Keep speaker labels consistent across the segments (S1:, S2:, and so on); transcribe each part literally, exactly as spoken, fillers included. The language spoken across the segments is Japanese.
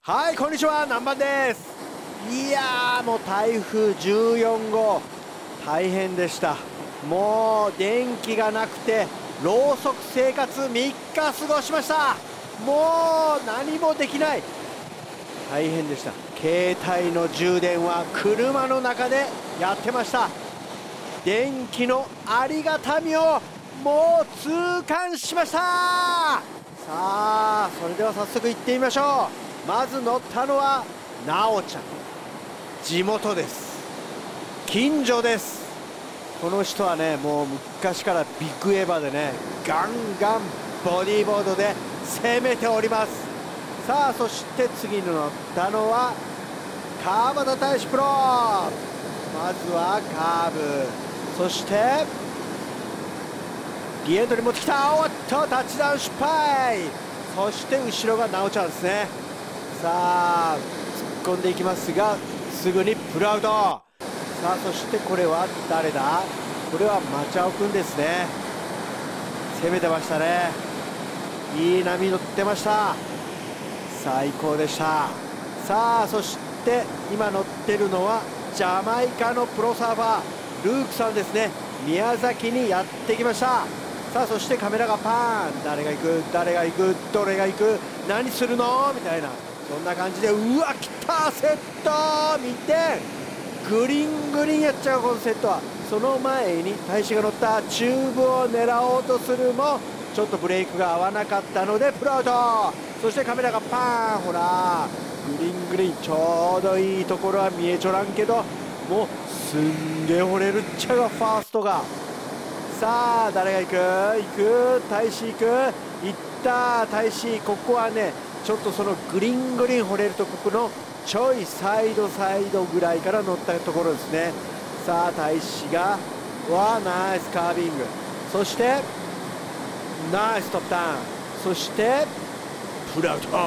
S1: はい、こんにちは、南蛮です。いやー、もう台風じゅうよんごう、大変でした。もう電気がなくて、ろうそく生活みっか過ごしました。もう何もできない。大変でした。携帯の充電は車の中でやってました。電気のありがたみをもう痛感しました。さあ、それでは早速行ってみましょう。まず乗ったのはなおちゃん。地元です。近所です。この人はね、もう昔からビッグエヴァでね、ガンガンボディーボードで攻めております。さあ、そして次に乗ったのは川端大使プロ。まずはカーブ、そしてリエントに持ってきた。おっと、タッチダウン失敗。そして後ろがなおちゃんですね。さあ、突っ込んでいきますが、すぐにプルアウト。さあ、そしてこれは誰だ。これはマチャオくんですね。攻めてましたね。いい波乗ってました。最高でした。さあ、そして今乗ってるのはジャマイカのプロサーファールークさんですね。宮崎にやってきました。さあ、そしてカメラがパーン。誰が行く、誰が行く、どれが行く、何するのみたいな、そんな感じで、うわ、来た、セット見て、グリングリンやっちゃう、このセットは。その前に大使が乗ったチューブを狙おうとするも、ちょっとブレークが合わなかったのでプルアウト。そしてカメラがパーン。ほら、グリングリン、ちょうどいいところは見えちょらんけど、もうすんげえ掘れるっちゃが、ファーストが。さあ、誰が行く、行く、大使行く、行った、大使。ここはね、ちょっとそのグリングリン掘れるところのちょいサイドサイドぐらいから乗ったところですね。さあ、大使が、わあ、ナイスカービング、そしてナイストップターン、そしてプルアウト。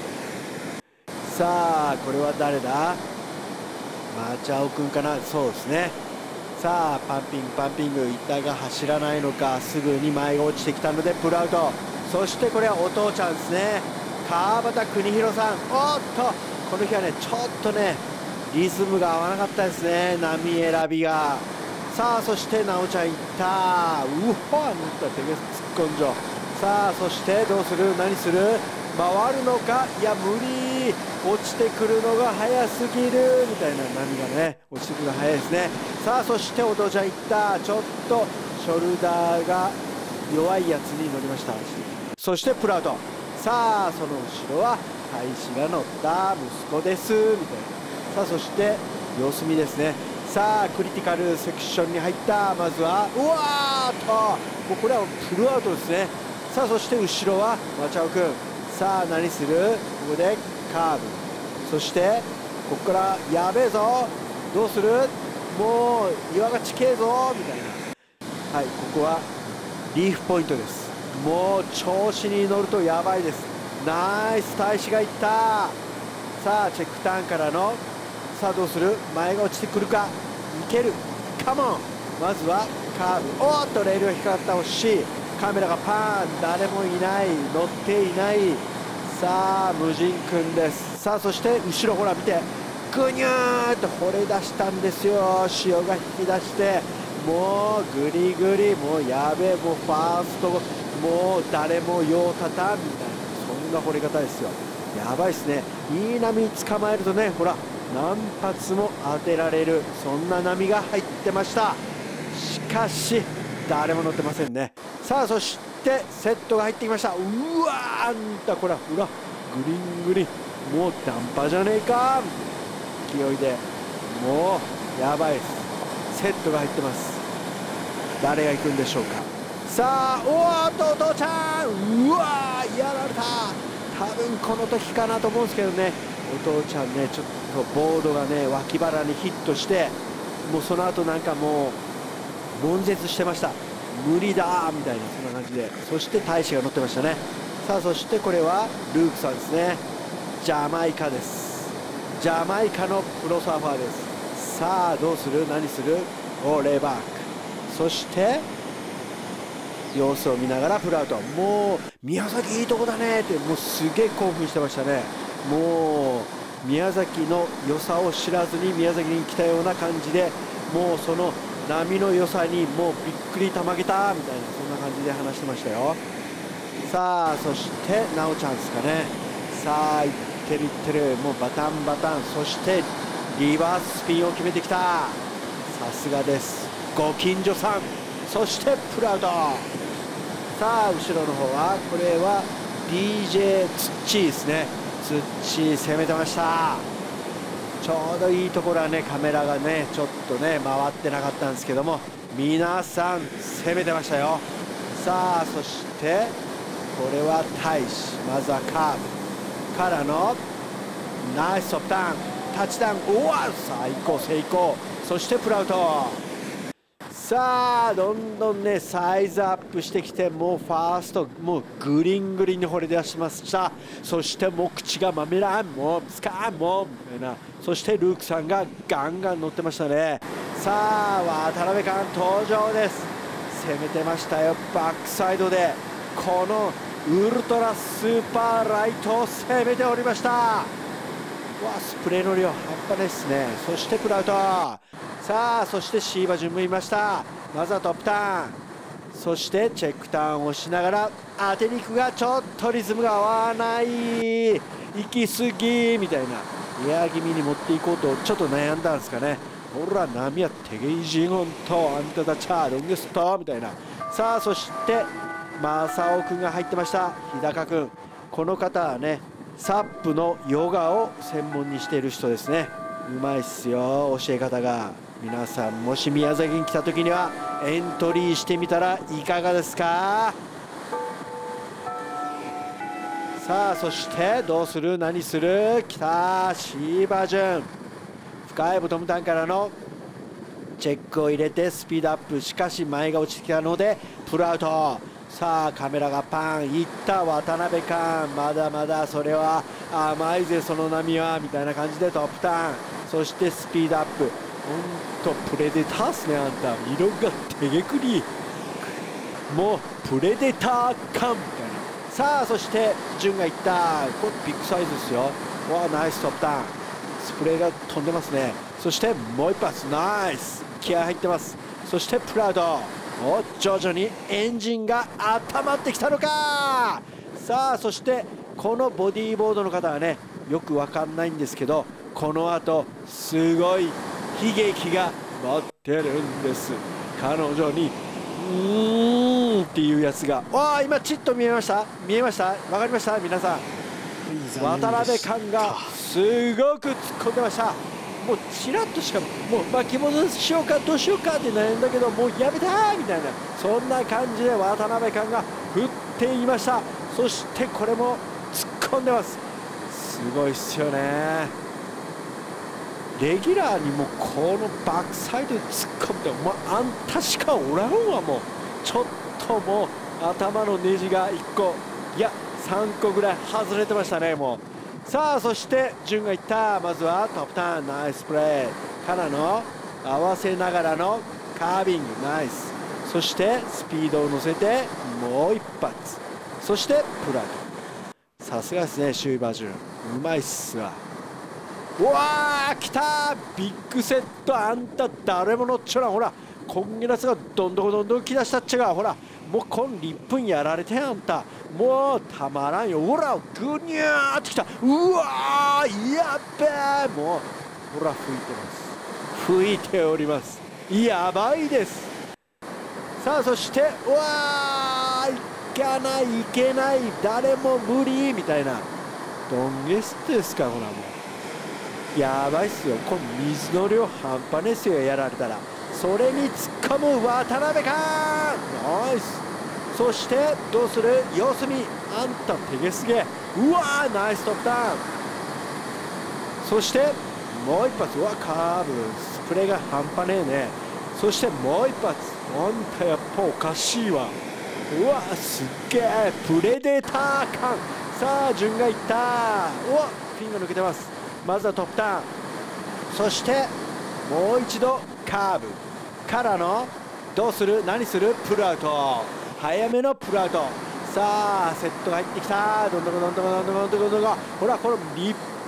S1: さあ、これは誰だ。マチャオくんかな。そうですね。さあ、パンピングパンピング、板が走らないのか、すぐに前が落ちてきたのでプルアウト。そしてこれはお父ちゃんですね、川端邦弘さん。おっと、この日はね、ちょっとねリズムが合わなかったですね、波選びが。さあ、そしてなおちゃんいった。うわ、塗った手が突っ込んじゃう。さあ、そしてどうする、何する、回るのか、いや無理、落ちてくるのが早すぎるみたいな、波がね落ちてくるのが早いですね。さあ、そしてお父ちゃんいった。ちょっとショルダーが弱いやつに乗りました。そしてプルアウト。さあ、その後ろは大使が乗った息子ですみたいな。さあ、そして様子見ですね。さあ、クリティカルセクションに入った。まずはうわーっと、もうこれはプルアウトですね。さあ、そして後ろはマチャオくん。さあ、何する、ここでカーブ、そしてここからやべえぞ、どうする、もう岩がちけえぞみたいな。はい、ここはリーフポイントです。もう調子に乗るとやばいです。ナイス、大使がいった。さあ、チェックターンからの、さあどうする、前が落ちてくるか、いける、カモン。まずはカーブ、おっとレールが引っかかった、惜しい。カメラがパーン、誰もいない、乗っていない。さあ、無人くんです。さあ、そして後ろほら見て、ぐにゅーっと掘れ出したんですよ、潮が引き出して。もうグリグリ、もうやべえ、もうファースト、もう誰も用立たんみたいな、そんな掘り方ですよ。やばいですね。いい波捕まえるとね、ほら何発も当てられる、そんな波が入ってました。しかし誰も乗ってませんね。さあ、そしてセットが入ってきました。うわー、あんたこれ、ほらグリングリン、もうダンパじゃねえか、勢いで、もうやばいです。セットが入ってます。誰が行くんでしょうか。さあ、おーっとお父ちゃん、うわー、やられた。多分この時かなと思うんですけどね、お父ちゃんね、ちょっとボードがね脇腹にヒットして、もうその後なんかもう悶絶してました。無理だーみたいな、そんな感じで。そして大使が乗ってましたね。さあ、そしてこれはルークさんですね。ジャマイカです。ジャマイカのプロサーファーです。さあ、どうする、何する、おレイバック、そして様子を見ながらプルアウト。もう宮崎いいとこだねって、もうすげえ興奮してましたね。もう宮崎の良さを知らずに宮崎に来たような感じで、もうその波の良さにもうびっくりたまげたみたいな、そんな感じで話してましたよ。さあそしてなおちゃんですかね。さあいってるいってる、もうバタンバタン、そしてリバーススピンを決めてきた。さすがです、ご近所さん。そしてプラウド。さあ後ろの方はこれは ディージェー ツッチーですね。ツッチー攻めてました。ちょうどいいところはね、カメラがねちょっとね回ってなかったんですけども、皆さん攻めてましたよ。さあそしてこれは大使、まずはカーブからのナイストップダウン、タッチダウン、おわ最高成功。そしてプラウト。さあどんどんねサイズアップしてきて、もうファーストもうグリングリンに掘り出しました。そしてもう口がまめらん、もうスカーンもみたいな。そしてルークさんがガンガン乗ってましたね。さあ渡辺寛登場です。攻めてましたよ、バックサイドでこのウルトラスーパーライトを攻めておりました。わスプレーの量半端ないですね。そしてプラウト。さあそしてシーバジュンもいました。まずはトップターン、そしてチェックターンをしながら当てに行くがちょっとリズムが合わない、行き過ぎみたいな、エア気味に持っていこうとちょっと悩んだんですかね。ほら波やテゲイジゴンとあんたたちはロングストみたいな。さあそして正雄君が入ってました。日高君、この方はねサップのヨガを専門にしている人ですね。うまいっすよ教え方が。皆さんもし宮崎に来た時にはエントリーしてみたらいかがですか。さあそしてどうする何する、きたシーバージュン、深いボトムターンからのチェックを入れてスピードアップ、しかし前が落ちてきたのでプルアウト。さあカメラがパンいった渡辺寛、まだまだそれは甘いぜその波はみたいな感じでトップターン、そしてスピードアップ。ほんとプレデターっすねあんた、色がてげくり、もうプレデター感みたいな。さあそして潤がいった、これビッグサイズですよ。わあナイストップターン、スプレーが飛んでますね。そしてもう一発ナイス気合入ってます。そしてプラウド、お徐々にエンジンが温まってきたのか。さあそしてこのボディーボードの方はねよくわかんないんですけど、このあとすごい悲劇が待ってるんです。彼女にうーんっていうやつが、わあ今ちっと見えました、見えました、わかりました皆さん。渡辺寛がすごく突っ込んでました。もうちらっとしかもう巻き戻しようかどうしようかって悩んだけど、もうやめたーみたいな、そんな感じで渡辺寛が振っていました。そしてこれも突っ込んでます。すごいっすよね。レギュラーにもこのバックサイドで突っ込んで、もうあんたしかおらんわ。もうちょっともう頭のネジがいっこいやさんこぐらい外れてましたねもう。さあそして潤がいった、まずはトップターンナイスプレーからの合わせながらのカービングナイス、そしてスピードを乗せてもう一発、そしてプラウド。さすがですねシューバージュン、うまいっすわ。うわー来たービッグセット、あんた誰も乗っちょらん、ほらこんげなつがどんどんどんどん来だしたっちゃが、ほらもうこん立分やられてん、あんたもうたまらんよ。ほらぐにゃーってきた、うわーやっべー、もうほら吹いてます、吹いております、やばいです。さあそしてうわーいかない、いけない、誰も無理みたいな、どんげすってですか、ほらもうやばいっすよ、この水の量半端ねえっすよ、やられたら。それに突っ込む渡辺かー、ナイス。そしてどうする四隅、あんた手げすげ、うわーナイストップダウン。そしてもう一発、うわカーブスプレーが半端ねえね。そしてもう一発、あんたやっぱおかしいわ、うわすっげえプレデター感。さあ順がいった、うわフィンが抜けてます。まずはトップターン、そしてもう一度カーブからのどうする何するプルアウト、早めのプルアウト。さあセットが入ってきた、どんどんどんどんどんどんどんどんどん、ほらこの立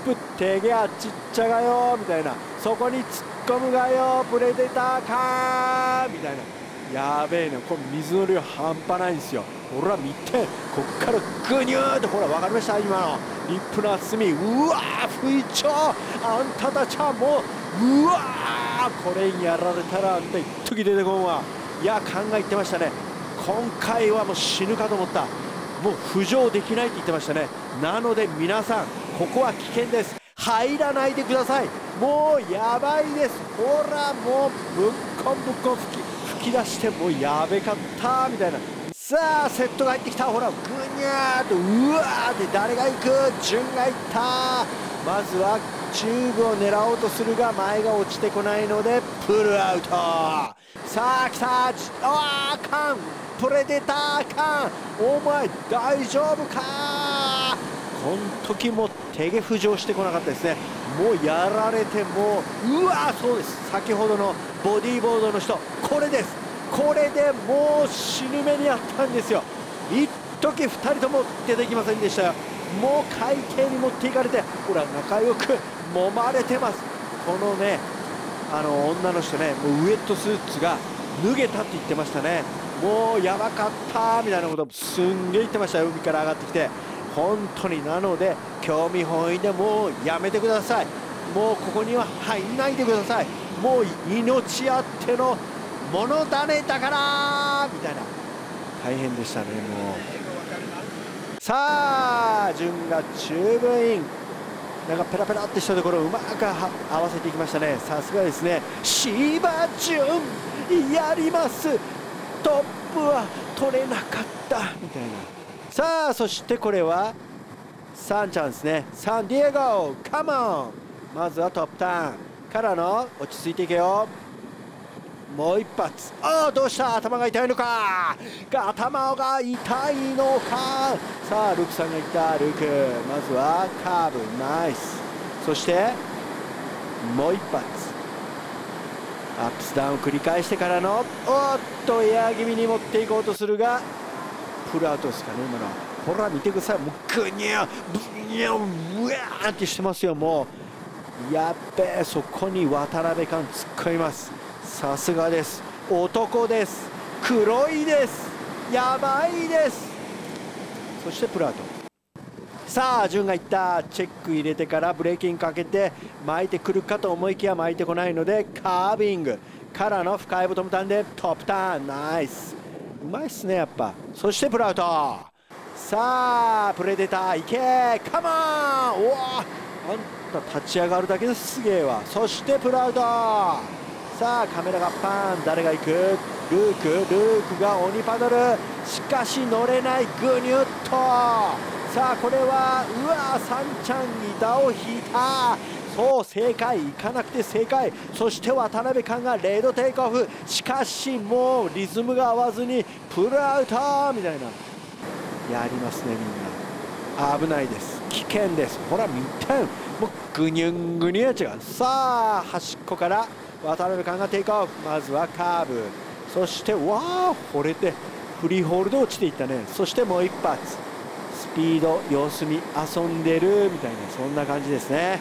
S1: プ手がちっちゃがよみたいな、そこに突っ込むがよプレデターかーみたいな、やべえね、これ水の量半端ないんですよ。ほら見て、こっからグニューって、ほら分かりました今のリップの厚み、うわー不意調、あんたたちはもううわーこれにやられたらあんた一時出てこんわ。いや考えてましたね、今回はもう死ぬかと思った、もう浮上できないって言ってましたね。なので皆さんここは危険です、入らないでください。もうやばいです、ほらもうぶっこんぶっこん吹き吹き出して、もうやべかったみたいな。さあセットが入ってきた、ほらぐにゃーっと、うわーって誰が行く、順が行った。まずはチューブを狙おうとするが前が落ちてこないのでプルアウト。さあ来た、あーカンプレデターカン、お前大丈夫か。この時も手毛浮上してこなかったですね。もうやられて、もううわーそうです、先ほどのボディーボードの人、これです、これでもう死ぬ目にあったんですよ。一時ふたりとも出てきませんでしたよ。もう海底に持っていかれて、ほら仲良く揉まれてます。このねあの女の人ね、もうウエットスーツが脱げたって言ってましたね。もうやばかったみたいなことすんげえ言ってましたよ、海から上がってきて。本当に、なので興味本位でもうやめてください。もうここには入んないでください。もう命あってのものだねだからみたいな、大変でしたね。もうさあ順がチューブイン、なんかペラペラってしたところをうまく合わせていきましたね。さすがですね、芝順やります、トップは取れなかったみたいな。さあそしてこれはサンちゃんですね、サンディエゴカモン、まずはトップターンからの落ち着いていけよ、もう一発。ああどうした、頭が痛いのか、頭が痛いのか。さあルークさんがいった、ルークまずはカーブナイス、そしてもう一発アップスダウンを繰り返してからの、おっとエア気味に持っていこうとするがプルアウトですかね今の。ほら見てください、もうグニャブニャうわーってしてますよ。もうやっべえ、そこに渡辺寛突っ込みます。さすがです、男です、黒いです、やばいです。そしてプルアウト。さあ順がいった、チェック入れてからブレーキンかけて巻いてくるかと思いきや巻いてこないのでカービングからの深いボトムターンでトップターン、ナイス、うまいっすねやっぱ。そしてプルアウト。さあプレデターいけ、カモン、おおあんた立ち上がるだけですげえわ。そしてプルアウト。さあカメラがパン、誰が行く、ルークルークが鬼パドル、しかし乗れない、グニュッと。さあこれはうわサンちゃん板を引いた、そう正解、行かなくて正解。そして渡辺寛がレードテイクオフ、しかしもうリズムが合わずにプルアウトみたいな、やりますねみんな、危ないです、危険です。ほら見て、もうグニュングニュンや違う。さあ端っこから渡辺寛がテイクオフ、まずはカーブ、そしてわあ惚れてフリーホールド落ちていったね。そしてもう一発スピード様子見遊んでるみたいな、そんな感じですね。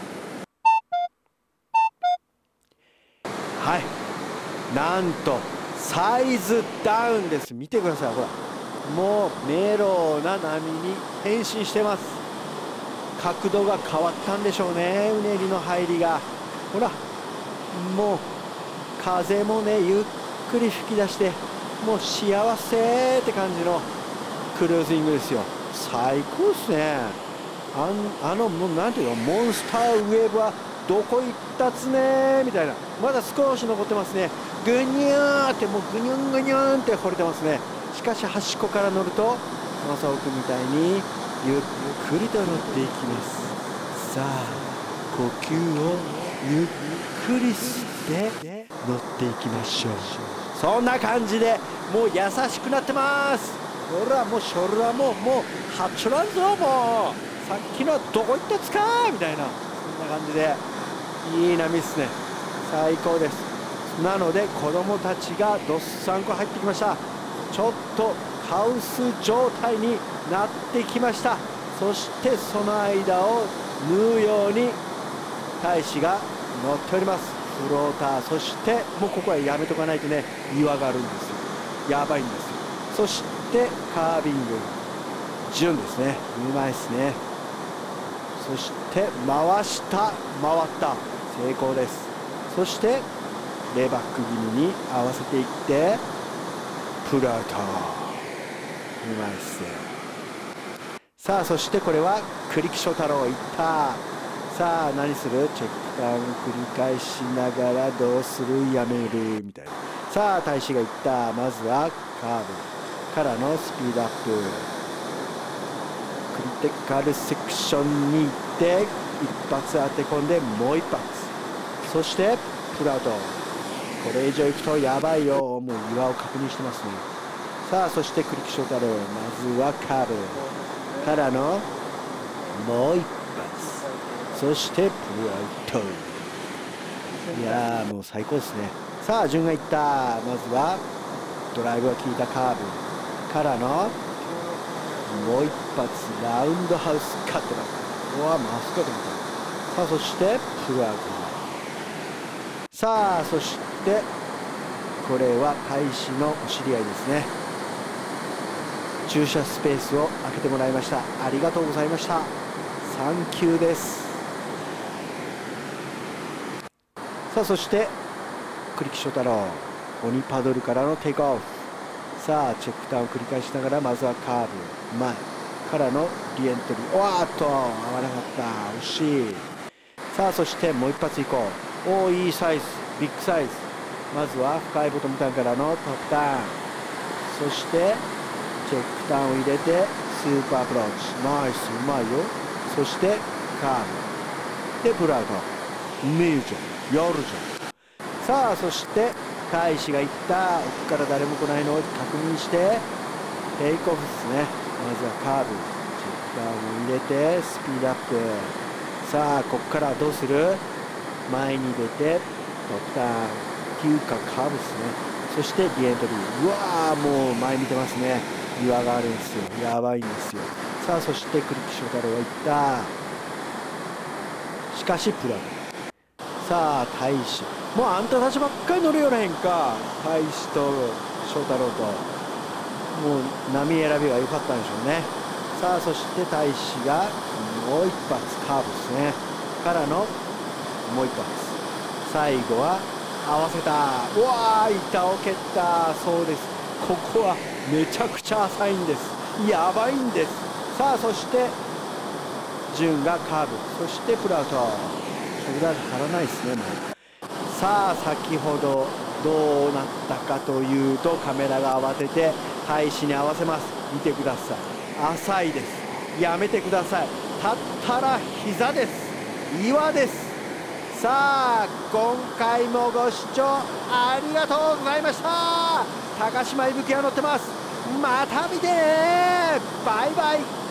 S1: はい、なんとサイズダウンです。見てください、ほらもうメロな波に変身してます。角度が変わったんでしょうね、うねりの入りが。ほらもう風もねゆっくり吹き出して、もう幸せって感じのクルージングですよ。最高ですね。あんあのもうなんていうの、モンスターウェーブはどこ行ったつねみたいな、まだ少し残ってますね。グニューってもうグニュングニュンって掘れてますね。しかし端っこから乗ると正雄君みたいにゆっくりと乗っていきます。さあ呼吸をゆっくり吸って乗っていきましょう。そんな感じでもう優しくなってます。ほらもうショルダーももうはっちょらんぞ、もうさっきのはどこ行ったっすかみたいな、そんな感じでいい波っすね、最高です。なので子供たちがどっさんこ入ってきました。ちょっとカオス状態になってきました。そしてその間を縫うように大使が乗っております。フローター、そしてもうここはやめとかないとね、岩があるんですよ。やばいんですよ。そしてカービング、順ですね。うまいですね。そして回した、回った、成功です。そしてレイバック気味に合わせていってプラウト、うまいっすね。さあそしてこれは栗木翔太郎いった。さあ何する、チェックダウン繰り返しながらどうする、やめるみたいな。さあ大使がいった。まずはカーブからのスピードアップ、クリティカルセクションに行って一発当て込んでもう一発、そしてプラウト、これ以上いくとやばいよ、もう岩を確認してますね。さあそして栗木翔太郎、まずはカーブからのもう一発、そしてプラウト、いやーもう最高ですね。さあ順がいった。まずはドライブが効いたカーブからのもう一発ラウンドハウスカットだ。ここはマスカットみたい。さあそしてプラウト、さあそしてこれは大使のお知り合いですね。駐車スペースを開けてもらいました。ありがとうございました。サンキューです。さあそして栗木翔太郎、鬼パドルからのテイクオフ。さあチェックターンを繰り返しながら、まずはカーブ前からのリエントリー、おーっと合わなかった、惜しい。さあそしてもう一発いこう。おおいいサイズ、ビッグサイズ。まずは深いボトムターンからのトップターン、そしてチェックターンを入れてスーパーアプローチ、ナイス、うまいよ。そしてカーブでプラウト、見るじゃん、やるじゃん。さあそして大使がいった。奥から誰も来ないのを確認してテイクオフですね。まずはカーブ、チェックターンを入れてスピードアップ。さあここからどうする、前に出てトップターンっていうかカーブですね。そしてリエントリー、うわーもう前見てますね。岩があるんですよ、やばいんですよ。さあそして栗木翔太郎がいった。しかしプラウト、さあ大使、もうあんたたちばっかり乗るよなへんか、大使と翔太郎と。もう波選びが良かったんでしょうね。さあそして大使がもう一発カーブですねからのもう一発、最後は合わせた。うわー板を蹴った。そうです、ここはめちゃくちゃ浅いんです、やばいんです。さあそして順がカーブ、そしてプラウト、ショルダー張らないですねもう。さあ先ほどどうなったかというと、カメラが慌てて大使に合わせます。見てください、浅いです、やめてください。立ったら膝です、岩です。さあ今回もご視聴ありがとうございました。高島いぶきが乗ってます。また見てね、バイバイ。